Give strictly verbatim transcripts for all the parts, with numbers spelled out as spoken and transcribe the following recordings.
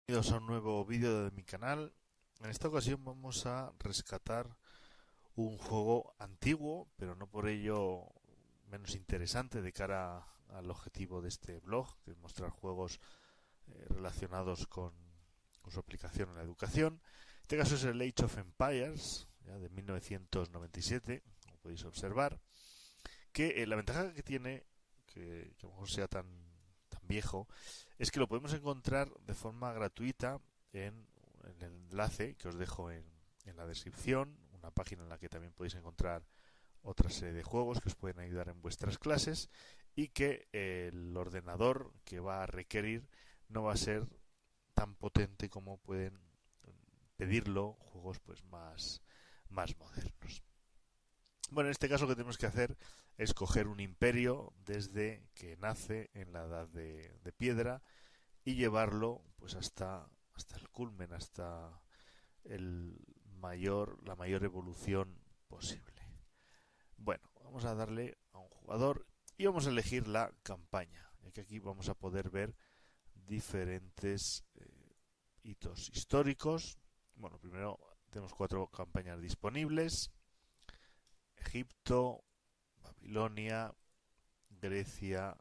Bienvenidos a un nuevo vídeo de mi canal. En esta ocasión vamos a rescatar un juego antiguo, pero no por ello menos interesante de cara al objetivo de este blog, que es mostrar juegos eh, relacionados con, con su aplicación en la educación. En este caso es el Age of Empires, ya de mil novecientos noventa y siete, como podéis observar, que eh, la ventaja que tiene, que, que a lo mejor sea tan tan viejo, es que lo podemos encontrar de forma gratuita en, en el enlace que os dejo en, en la descripción, una página en la que también podéis encontrar otra serie de juegos que os pueden ayudar en vuestras clases y que eh, el ordenador que va a requerir no va a ser tan potente como pueden pedirlo juegos pues más, más modernos. Bueno, en este caso lo que tenemos que hacer es coger un imperio desde que nace en la edad de, de piedra y llevarlo pues hasta, hasta el culmen, hasta el mayor, la mayor evolución posible. Bueno, vamos a darle a un jugador y vamos a elegir la campaña, ya que aquí vamos a poder ver diferentes eh, hitos históricos. Bueno, primero tenemos cuatro campañas disponibles: Egipto, Babilonia, Grecia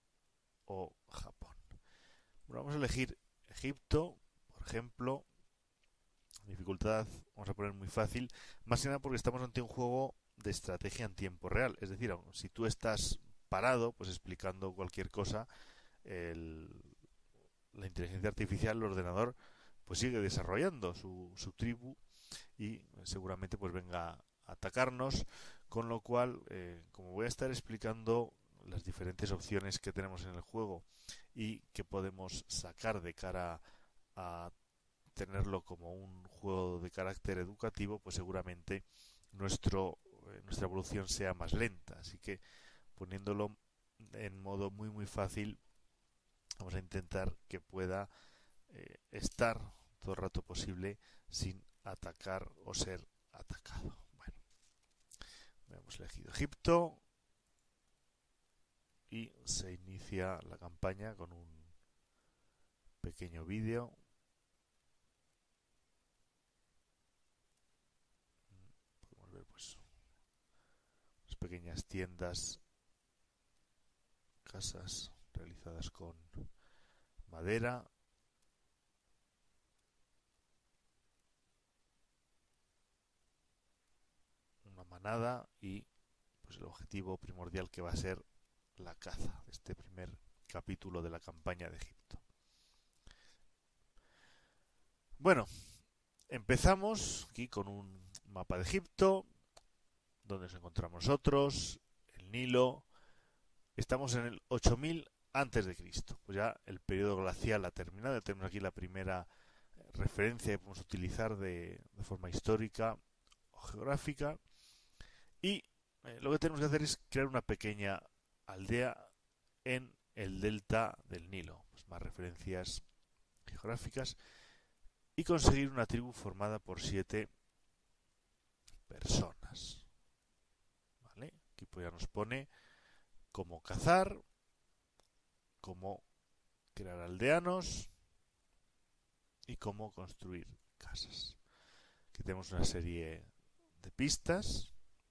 o Japón. Bueno, vamos a elegir Egipto, por ejemplo. Dificultad vamos a poner muy fácil, más que nada porque estamos ante un juego de estrategia en tiempo real. Es decir, si tú estás parado, pues explicando cualquier cosa, el, la inteligencia artificial, el ordenador, pues sigue desarrollando su, su tribu y seguramente pues venga a atacarnos, con lo cual, eh, como voy a estar explicando las diferentes opciones que tenemos en el juego y que podemos sacar de cara a tenerlo como un juego de carácter educativo, pues seguramente nuestro, eh, nuestra evolución sea más lenta. Así que poniéndolo en modo muy muy fácil, vamos a intentar que pueda eh, estar todo el rato posible sin atacar o ser atacado. Bueno, hemos elegido Egipto y se inicia la campaña con un pequeño vídeo. Podemos ver pues unas pequeñas tiendas, casas realizadas con madera, una manada y pues el objetivo primordial que va a ser la caza de este primer capítulo de la campaña de Egipto. Bueno, empezamos aquí con un mapa de Egipto, donde nos encontramos nosotros, el Nilo. Estamos en el ocho mil antes de Cristo. Pues ya el periodo glacial ha terminado. Tenemos aquí la primera referencia que podemos utilizar de, de forma histórica o geográfica. Y eh, lo que tenemos que hacer es crear una pequeña aldea en el delta del Nilo. Pues más referencias geográficas. Y conseguir una tribu formada por siete personas. ¿Vale? Aquí pues ya nos pone cómo cazar, cómo crear aldeanos y cómo construir casas. Aquí tenemos una serie de pistas.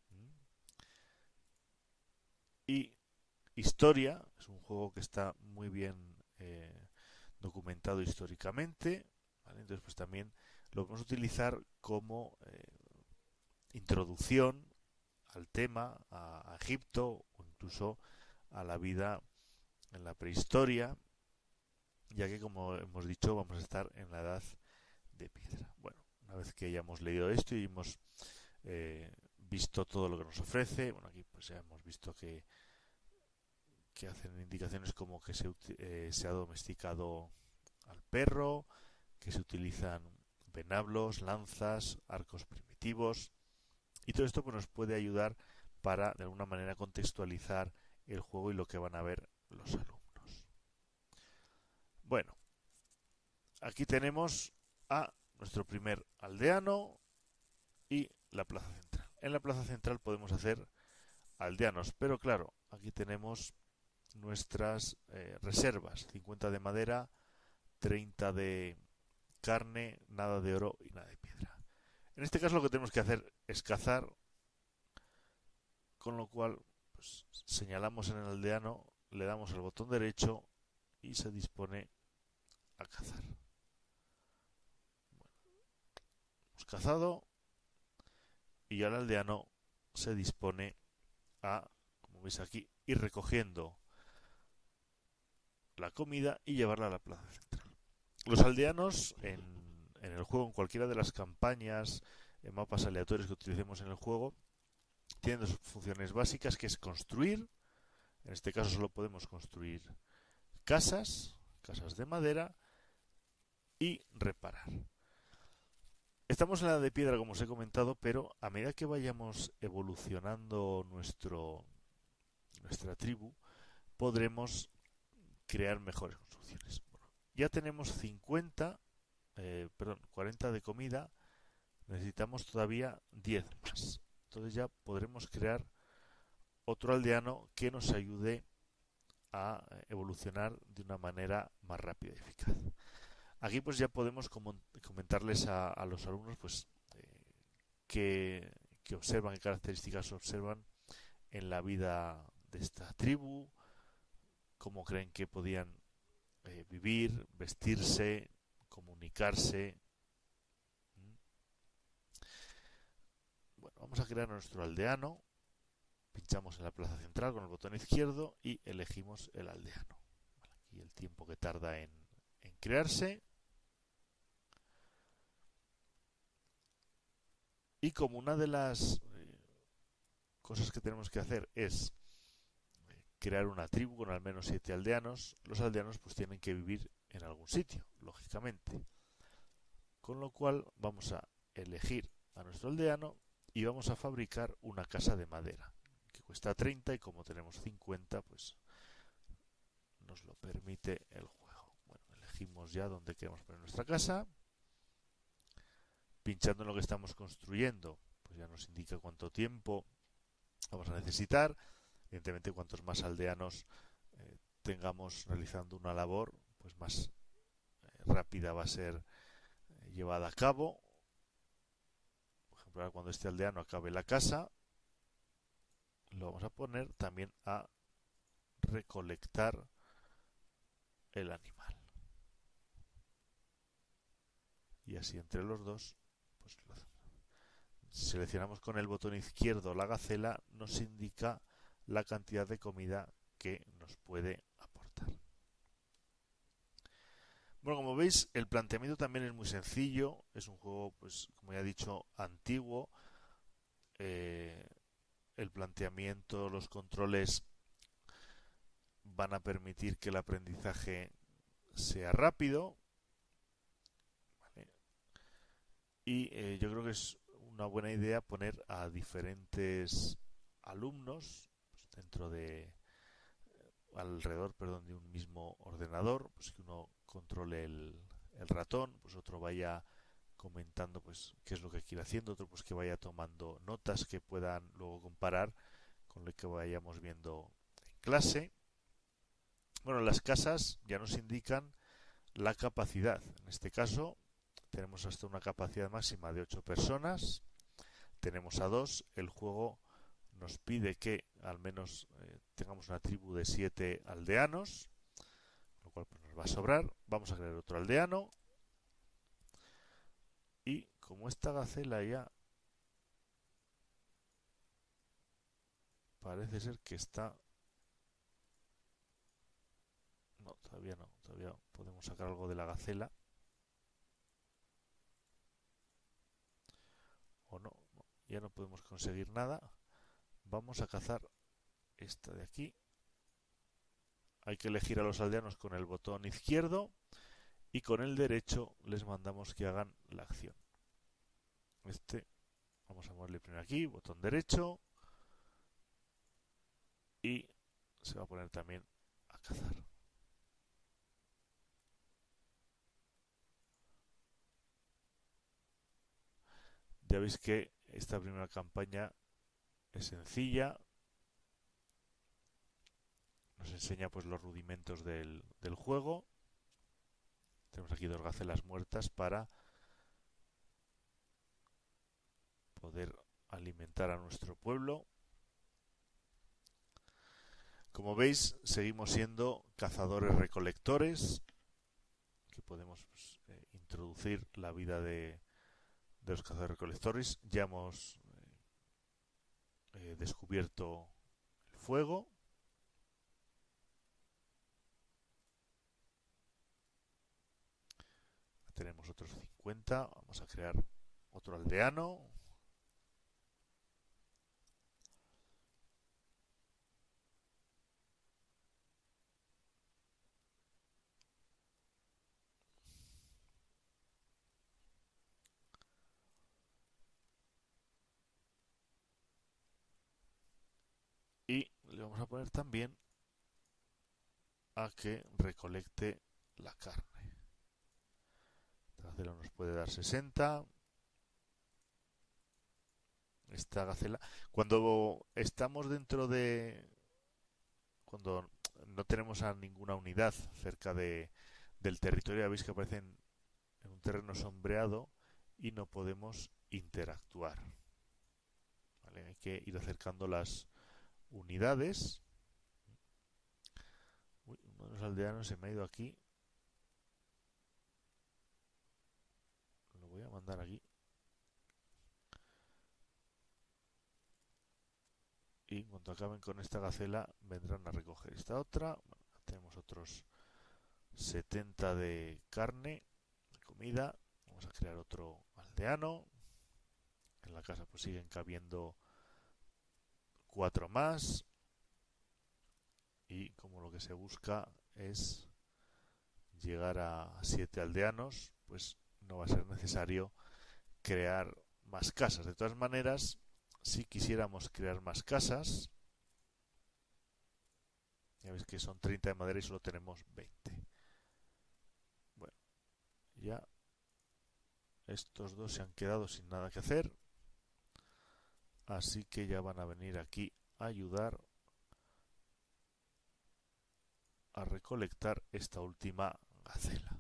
Y historia, es un juego que está muy bien eh, documentado históricamente. ¿Vale? Entonces pues también lo podemos utilizar como eh, introducción al tema, a, a Egipto o incluso a la vida en la prehistoria, ya que como hemos dicho vamos a estar en la edad de piedra. Bueno, una vez que hayamos leído esto y hemos eh, visto todo lo que nos ofrece, bueno, aquí pues ya hemos visto que que hacen indicaciones como que se, eh, se ha domesticado al perro, que se utilizan venablos, lanzas, arcos primitivos, y todo esto pues, nos puede ayudar para de alguna manera contextualizar el juego y lo que van a ver los alumnos. Bueno, aquí tenemos a nuestro primer aldeano y la plaza central. En la plaza central podemos hacer aldeanos, pero claro, aquí tenemos nuestras eh, reservas: cincuenta de madera, treinta de carne, nada de oro y nada de piedra. En este caso lo que tenemos que hacer es cazar, con lo cual pues, señalamos en el aldeano, le damos al botón derecho y se dispone a cazar. Bueno, hemos cazado y ya el aldeano se dispone a, como veis aquí, ir recogiendo la comida y llevarla a la plaza central. Los aldeanos en, en el juego, en cualquiera de las campañas, en mapas aleatorios que utilicemos en el juego, tienen dos funciones básicas, que es construir. En este caso solo podemos construir casas, casas de madera, y reparar. Estamos en la de piedra, como os he comentado, pero a medida que vayamos evolucionando nuestro, nuestra tribu, podremos crear mejores construcciones. Bueno, ya tenemos cincuenta, eh, perdón, cuarenta de comida, necesitamos todavía diez más. Entonces ya podremos crear otro aldeano que nos ayude a evolucionar de una manera más rápida y eficaz. Aquí pues ya podemos comentarles a, a los alumnos pues eh, qué, qué observan, qué características observan en la vida de esta tribu, cómo creen que podían eh, vivir, vestirse, comunicarse. Bueno, vamos a crear nuestro aldeano. Pinchamos en la plaza central con el botón izquierdo y elegimos el aldeano. Vale, aquí el tiempo que tarda en, en crearse. Y como una de las eh, cosas que tenemos que hacer es eh, crear una tribu con al menos siete aldeanos, los aldeanos pues tienen que vivir en algún sitio, lógicamente. Con lo cual vamos a elegir a nuestro aldeano y vamos a fabricar una casa de madera, que cuesta treinta y como tenemos cincuenta, pues nos lo permite el juego. Bueno, elegimos ya dónde queremos poner nuestra casa. Pinchando en lo que estamos construyendo, pues ya nos indica cuánto tiempo vamos a necesitar. Evidentemente, cuantos más aldeanos eh, tengamos realizando una labor, pues más eh, rápida va a ser eh, llevada a cabo. Por ejemplo, ahora cuando este aldeano acabe la casa, lo vamos a poner también a recolectar el animal. Y así entre los dos, pues lo hacemos. Si seleccionamos con el botón izquierdo la gacela, nos indica la cantidad de comida que nos puede aportar. Bueno, como veis, el planteamiento también es muy sencillo. Es un juego, pues, como ya he dicho, antiguo. Eh, el planteamiento, los controles van a permitir que el aprendizaje sea rápido. ¿Vale? Y eh, yo creo que es una buena idea poner a diferentes alumnos pues, dentro de alrededor perdón, de un mismo ordenador, pues que uno controle el, el ratón, pues otro vaya comentando pues qué es lo que quiere haciendo, otro pues que vaya tomando notas que puedan luego comparar con lo que vayamos viendo en clase. Bueno, las casas ya nos indican la capacidad. En este caso tenemos hasta una capacidad máxima de ocho personas. Tenemos a dos. El juego nos pide que al menos eh, tengamos una tribu de siete aldeanos, lo cual pues, nos va a sobrar. Vamos a crear otro aldeano. Y como esta gacela ya parece ser que está... No, todavía no. Todavía podemos sacar algo de la gacela. O no, no, ya no podemos conseguir nada. Vamos a cazar esta de aquí. Hay que elegir a los aldeanos con el botón izquierdo y con el derecho les mandamos que hagan la acción. Este, vamos a moverle primero aquí, botón derecho, y se va a poner también a cazar. Ya veis que esta primera campaña es sencilla. Nos enseña pues los rudimentos del, del juego. Tenemos aquí dos gacelas muertas para poder alimentar a nuestro pueblo. Como veis, seguimos siendo cazadores-recolectores, que podemos pues, eh, introducir la vida de, de los cazadores-recolectores. Ya hemos eh, eh, descubierto el fuego. Tenemos otros cincuenta. Vamos a crear otro aldeano. Y le vamos a poner también a que recolecte la carne. Esta gacela nos puede dar sesenta. Esta gacela, cuando estamos dentro de, cuando no tenemos a ninguna unidad cerca de, del territorio, ya veis que aparecen en un terreno sombreado y no podemos interactuar. ¿Vale? Hay que ir acercando las unidades. Uy, uno de los aldeanos se me ha ido aquí. Lo voy a mandar aquí. Y en cuanto acaben con esta gacela vendrán a recoger esta otra. Bueno, tenemos otros setenta de carne, de comida. Vamos a crear otro aldeano. En la casa pues siguen cabiendo cuatro más. Y como lo que se busca es llegar a siete aldeanos, pues no va a ser necesario crear más casas. De todas maneras, si quisiéramos crear más casas, ya veis que son treinta de madera y solo tenemos veinte. Bueno, ya estos dos se han quedado sin nada que hacer, así que ya van a venir aquí a ayudar a recolectar esta última gacela.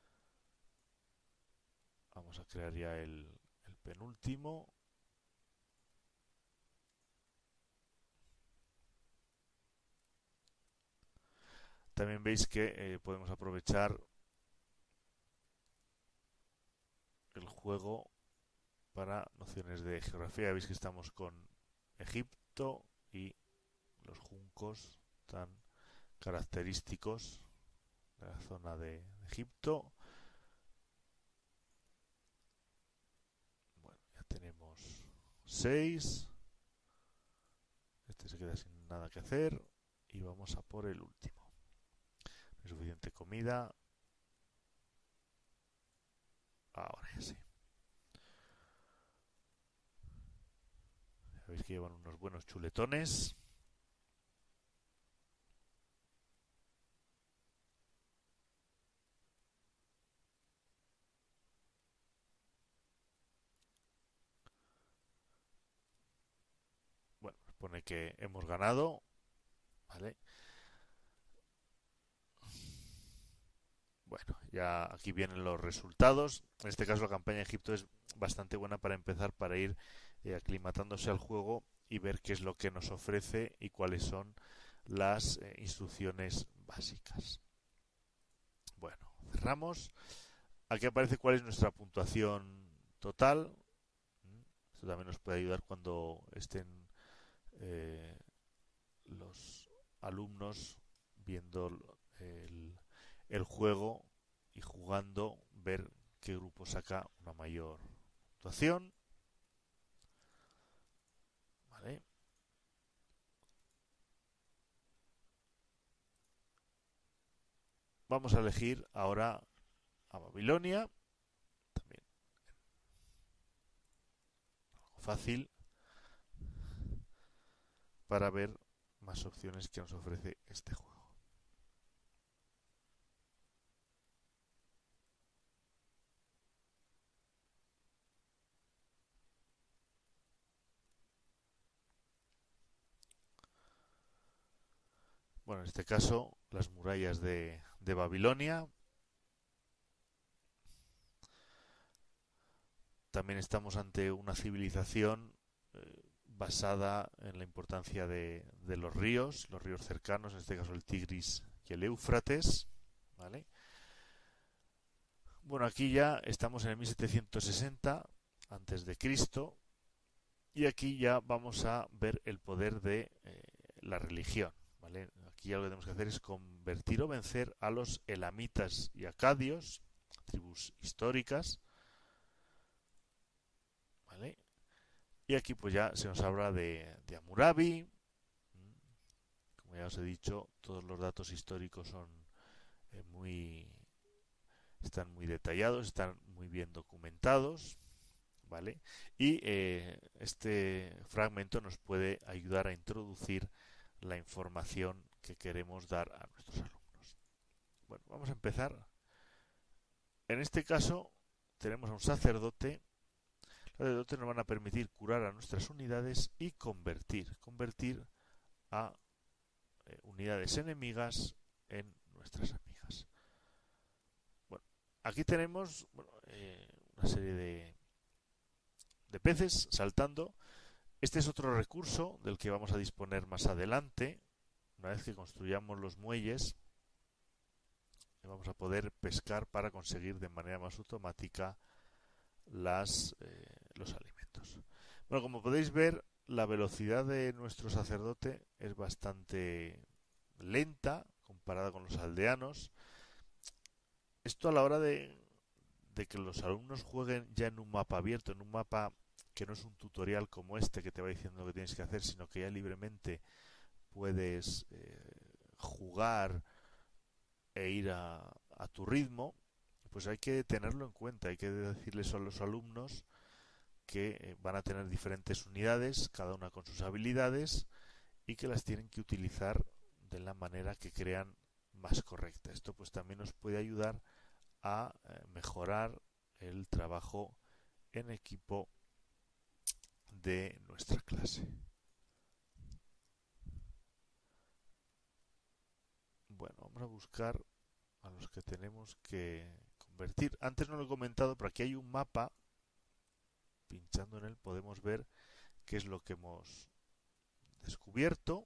Vamos a crear ya el, el penúltimo. También veis que eh, podemos aprovechar el juego para nociones de geografía. Veis que estamos con Egipto y los juncos tan característicos de la zona de Egipto. Bueno, ya tenemos seis. Este se queda sin nada que hacer y vamos a por el último. No hay suficiente comida. Ahora ya sí. Veis que llevan unos buenos chuletones. Bueno, pone que hemos ganado. ¿Vale? Bueno, ya aquí vienen los resultados. En este caso la campaña de Egipto es bastante buena para empezar, para ir eh, aclimatándose al juego y ver qué es lo que nos ofrece y cuáles son las eh, instrucciones básicas. Bueno, cerramos. Aquí aparece cuál es nuestra puntuación total. Esto también nos puede ayudar cuando estén eh, los alumnos viendo el, el juego y jugando, ver qué grupo saca una mayor puntuación. ¿Vale? Vamos a elegir ahora a Babilonia. También algo fácil para ver más opciones que nos ofrece este juego. Bueno, en este caso, las murallas de, de Babilonia. también estamos ante una civilización eh, basada en la importancia de, de los ríos, los ríos cercanos, en este caso el Tigris y el Éufrates, ¿vale? Bueno, aquí ya estamos en el mil setecientos sesenta antes de Cristo y aquí ya vamos a ver el poder de eh, la religión, ¿vale? Aquí ya lo que tenemos que hacer es convertir o vencer a los elamitas y acadios, tribus históricas, ¿vale? Y aquí pues ya se nos habla de, de Hammurabi. Como ya os he dicho, todos los datos históricos son eh, muy están muy detallados, están muy bien documentados, ¿vale? Y eh, este fragmento nos puede ayudar a introducir la información que queremos dar a nuestros alumnos. Bueno, vamos a empezar. En este caso tenemos a un sacerdote. Los sacerdotes nos van a permitir curar a nuestras unidades y convertir, convertir a eh, unidades enemigas en nuestras amigas. Bueno, aquí tenemos bueno, eh, una serie de, de peces saltando. Este es otro recurso del que vamos a disponer más adelante. Una vez que construyamos los muelles, vamos a poder pescar para conseguir de manera más automática las, eh, los alimentos. Bueno, como podéis ver, la velocidad de nuestro sacerdote es bastante lenta comparada con los aldeanos. Esto a la hora de, de que los alumnos jueguen ya en un mapa abierto, en un mapa que no es un tutorial como este que te va diciendo lo que tienes que hacer, sino que ya libremente puedes eh, jugar e ir a, a tu ritmo, pues hay que tenerlo en cuenta, hay que decirles a los alumnos que eh, van a tener diferentes unidades, cada una con sus habilidades, y que las tienen que utilizar de la manera que crean más correcta. Esto pues también nos puede ayudar a eh, mejorar el trabajo en equipo de nuestra clase. Bueno, vamos a buscar a los que tenemos que convertir. Antes no lo he comentado, pero aquí hay un mapa. Pinchando en él podemos ver qué es lo que hemos descubierto.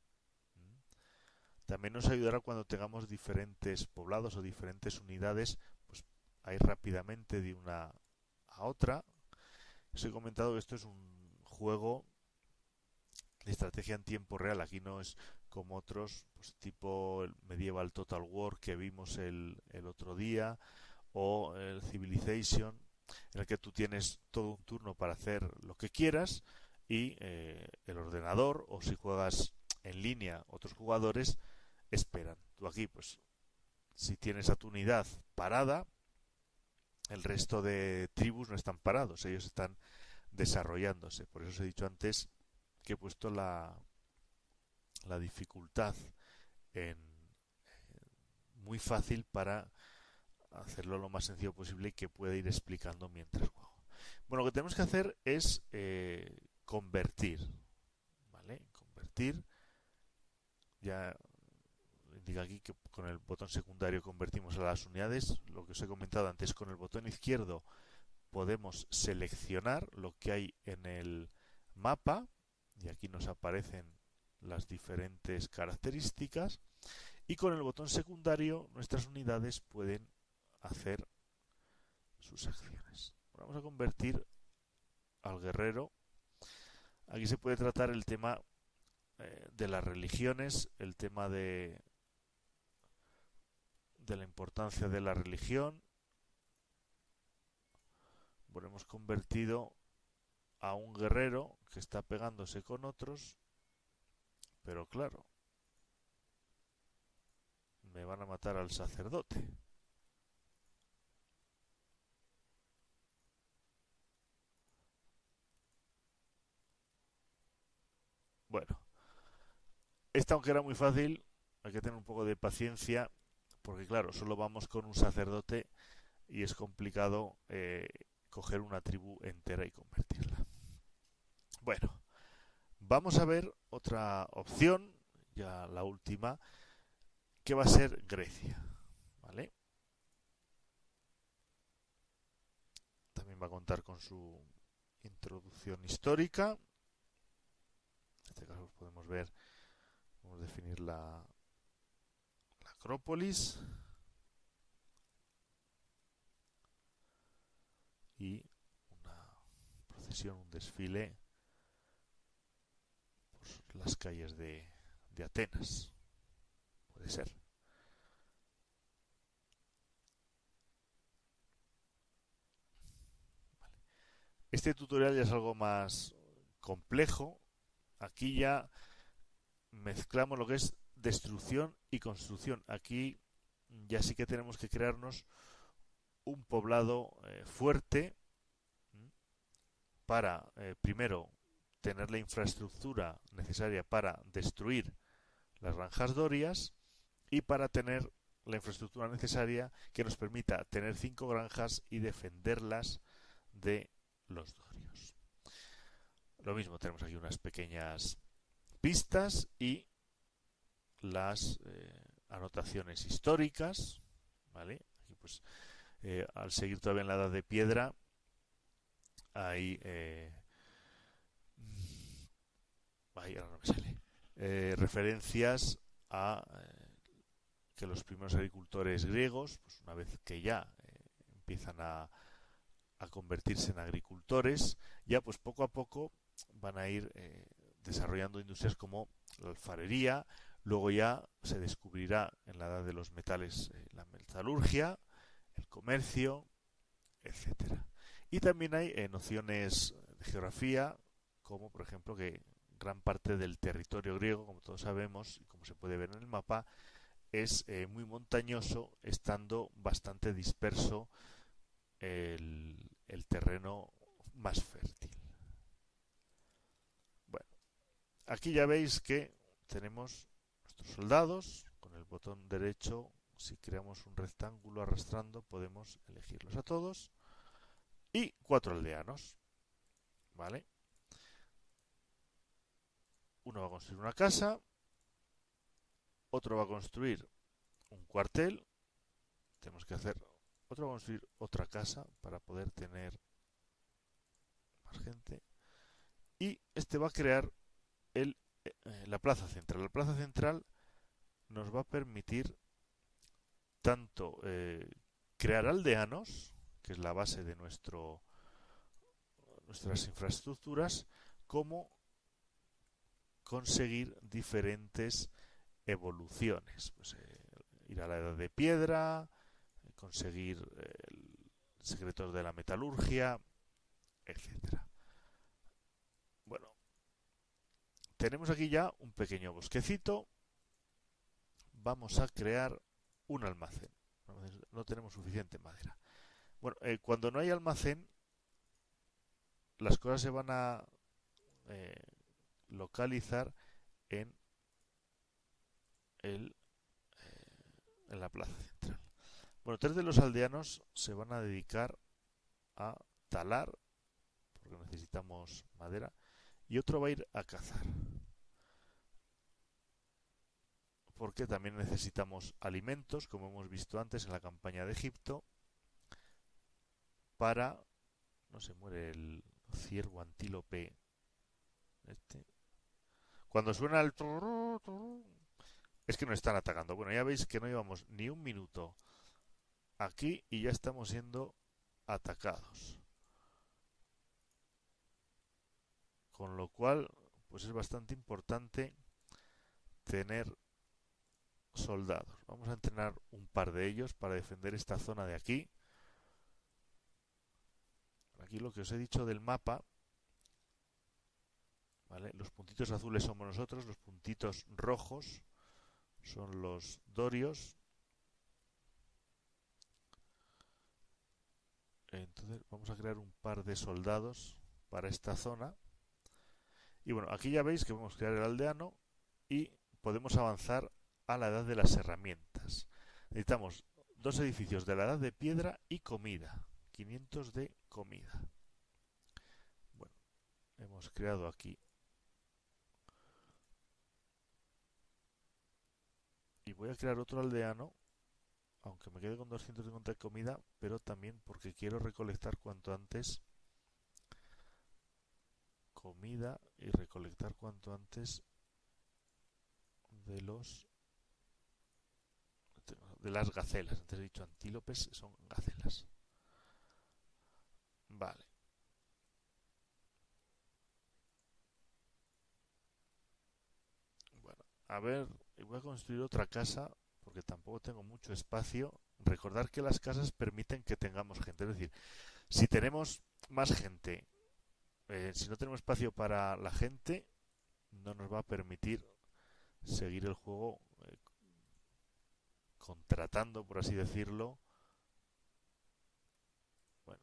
También nos ayudará cuando tengamos diferentes poblados o diferentes unidades, pues a ir rápidamente de una a otra. Os he comentado que esto es un juego de estrategia en tiempo real. Aquí no es como otros, pues tipo el Medieval Total War que vimos el, el otro día, o el Civilization, en el que tú tienes todo un turno para hacer lo que quieras y eh, el ordenador, o si juegas en línea otros jugadores, esperan. Tú aquí, pues, si tienes a tu unidad parada, el resto de tribus no están parados, ellos están desarrollándose. Por eso os he dicho antes que he puesto la, la dificultad en eh, muy fácil para hacerlo lo más sencillo posible y que pueda ir explicando mientras juego. Bueno, lo que tenemos que hacer es eh, convertir, ¿vale? Convertir, ya indica aquí que con el botón secundario convertimos a las unidades. Lo que os he comentado antes, con el botón izquierdo podemos seleccionar lo que hay en el mapa y aquí nos aparecen las diferentes características, y con el botón secundario nuestras unidades pueden hacer sus acciones. Vamos a convertir al guerrero. Aquí se puede tratar el tema eh, de las religiones, el tema de de la importancia de la religión. Bueno, hemos convertido a un guerrero que está pegándose con otros, pero claro, me van a matar al sacerdote. Bueno, esta, aunque era muy fácil, hay que tener un poco de paciencia, porque claro, solo vamos con un sacerdote y es complicado eh, coger una tribu entera y convertirla. Bueno, vamos a ver otra opción, ya la última, que va a ser Grecia, ¿vale? También va a contar con su introducción histórica. En este caso podemos ver, podemos definir la, la Acrópolis y una procesión, un desfile por las calles de, de Atenas. Puede ser. Vale. Este tutorial ya es algo más complejo. Aquí ya mezclamos lo que es destrucción y construcción. Aquí ya sí que tenemos que crearnos un poblado eh, fuerte para, eh, primero, tener la infraestructura necesaria para destruir las granjas dorias y para tener la infraestructura necesaria que nos permita tener cinco granjas y defenderlas de los dorios. Lo mismo, tenemos aquí unas pequeñas pistas y las eh, anotaciones históricas, ¿vale? Aquí pues eh, al seguir todavía en la Edad de Piedra hay eh, ay, ahora no me sale eh, referencias a eh, que los primeros agricultores griegos, pues una vez que ya eh, empiezan a, a convertirse en agricultores, ya pues poco a poco van a ir eh, desarrollando industrias como la alfarería. Luego ya se descubrirá en la edad de los metales eh, la metalurgia, el comercio, etcétera. Y también hay eh, nociones de geografía, como por ejemplo que gran parte del territorio griego, como todos sabemos y como se puede ver en el mapa, es eh, muy montañoso, estando bastante disperso el, el terreno más fértil. Bueno, aquí ya veis que tenemos nuestros soldados. Con el botón derecho, si creamos un rectángulo arrastrando, podemos elegirlos a todos. Y cuatro aldeanos, ¿vale? Uno va a construir una casa, otro va a construir un cuartel, tenemos que hacer, otro va a construir otra casa para poder tener más gente, y este va a crear el, eh, la plaza central. La plaza central nos va a permitir tanto eh, crear aldeanos, que es la base de nuestro nuestras infraestructuras, como conseguir diferentes evoluciones. Pues, eh, ir a la edad de piedra, eh, conseguir eh, secretos de la metalurgia, etcétera. Bueno, tenemos aquí ya un pequeño bosquecito. Vamos a crear un almacén. No tenemos suficiente madera. Bueno, eh, cuando no hay almacén, las cosas se van a eh, localizar en el eh, en la plaza central. Bueno, tres de los aldeanos se van a dedicar a talar, porque necesitamos madera, y otro va a ir a cazar, porque también necesitamos alimentos, como hemos visto antes en la campaña de Egipto, para... no se muere el ciervo antílope este. Cuando suena el... es que nos están atacando. Bueno, ya veis que no llevamos ni un minuto aquí y ya estamos siendo atacados. Con lo cual, pues es bastante importante tener soldados. Vamos a entrenar un par de ellos para defender esta zona de aquí. Aquí lo que os he dicho del mapa, ¿vale? Los puntitos azules somos nosotros, los puntitos rojos son los dorios. Entonces vamos a crear un par de soldados para esta zona. Y bueno, aquí ya veis que podemos crear el aldeano y podemos avanzar a la edad de las herramientas. Necesitamos dos edificios de la edad de piedra y comida. quinientos de comida. Bueno, hemos creado aquí. Y voy a crear otro aldeano aunque me quede con doscientos cincuenta de comida, pero también porque quiero recolectar cuanto antes comida y recolectar cuanto antes de los de las gacelas. Antes he dicho antílopes, son gacelas. Vale. Bueno, a ver, voy a construir otra casa porque tampoco tengo mucho espacio. Recordar que las casas permiten que tengamos gente. Es decir, si tenemos más gente, eh, si no tenemos espacio para la gente, no nos va a permitir seguir el juego eh, contratando, por así decirlo. Bueno,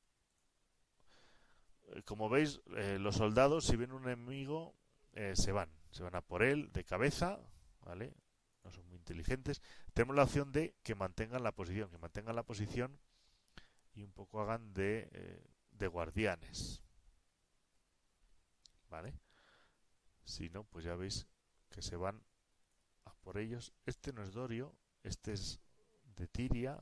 eh, como veis, eh, los soldados, si ven un enemigo, eh, se van. Se van a por él de cabeza, ¿vale? No son muy inteligentes. Tenemos la opción de que mantengan la posición, que mantengan la posición y un poco hagan de, eh, de guardianes, ¿vale? Si no, pues ya veis que se van a por ellos. Este no es Dorio, este es de Tiria.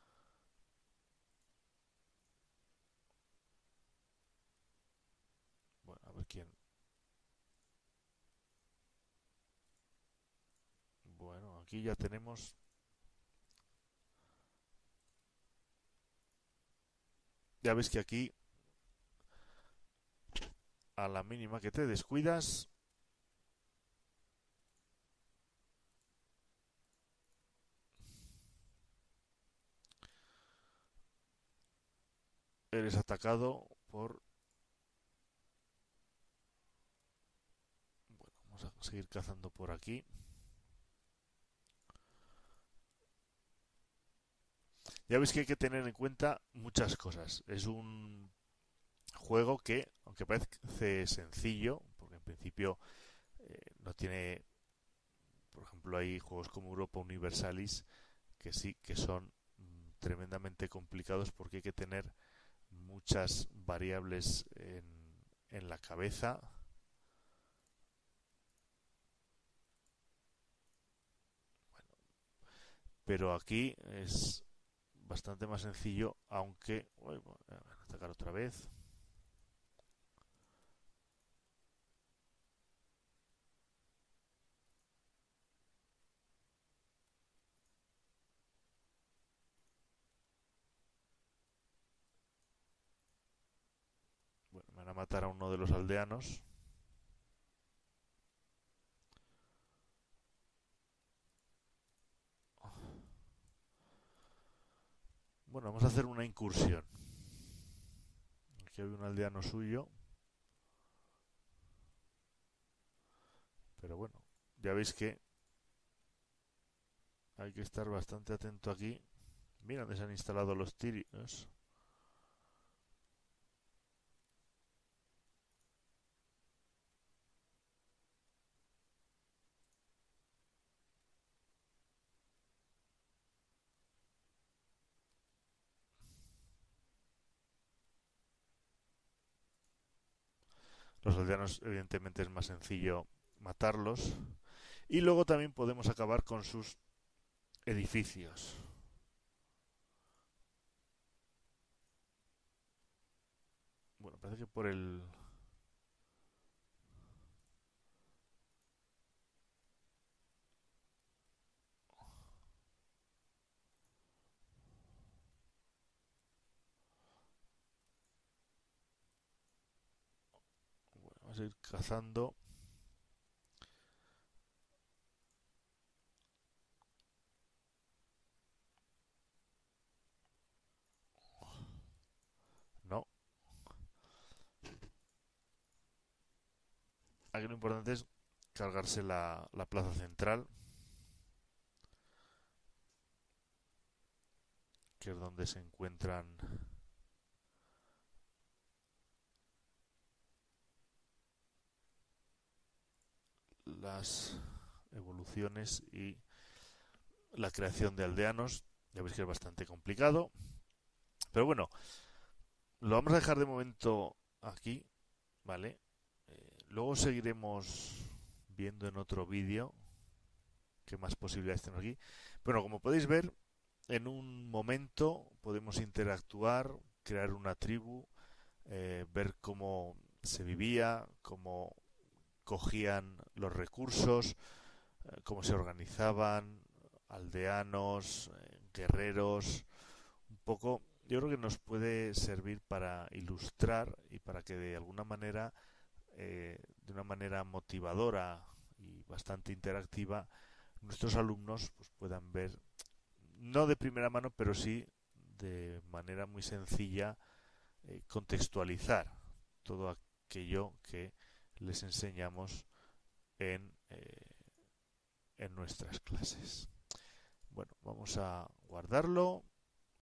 Bueno, a ver quién. Bueno, aquí ya tenemos. Ya ves que aquí, a la mínima que te descuidas, eres atacado por... Bueno, vamos a seguir cazando por aquí. Ya veis que hay que tener en cuenta muchas cosas. Es un juego que, aunque parece sencillo, porque en principio eh, no tiene, por ejemplo, hay juegos como Europa Universalis que sí que son mm, tremendamente complicados porque hay que tener muchas variables en, en la cabeza. Bueno, pero aquí es bastante más sencillo, aunque... Uy, bueno, voy a atacar otra vez. Bueno, me van a matar a uno de los aldeanos. Bueno, vamos a hacer una incursión. Aquí hay un aldeano suyo. Pero bueno, ya veis que hay que estar bastante atento aquí. Mira dónde se han instalado los tirios. Los aldeanos, evidentemente, es más sencillo matarlos. Y luego también podemos acabar con sus edificios. Bueno, parece que por el... Bueno, vamos a ir cazando. No. Aquí lo importante es cargarse la, la plaza central, que es donde se encuentran las evoluciones y la creación de aldeanos. Ya veis que es bastante complicado. Pero bueno, lo vamos a dejar de momento aquí, ¿vale? Eh, luego seguiremos viendo en otro vídeo qué más posibilidades tenemos aquí. Bueno, como podéis ver, en un momento podemos interactuar, crear una tribu, eh, ver cómo se vivía, cómo cogían los recursos, eh, cómo se organizaban, aldeanos, eh, guerreros, un poco. Yo creo que nos puede servir para ilustrar y para que de alguna manera, eh, de una manera motivadora y bastante interactiva, nuestros alumnos pues, puedan ver, no de primera mano, pero sí de manera muy sencilla, eh, contextualizar todo aquello que les enseñamos en, eh, en nuestras clases. Bueno, vamos a guardarlo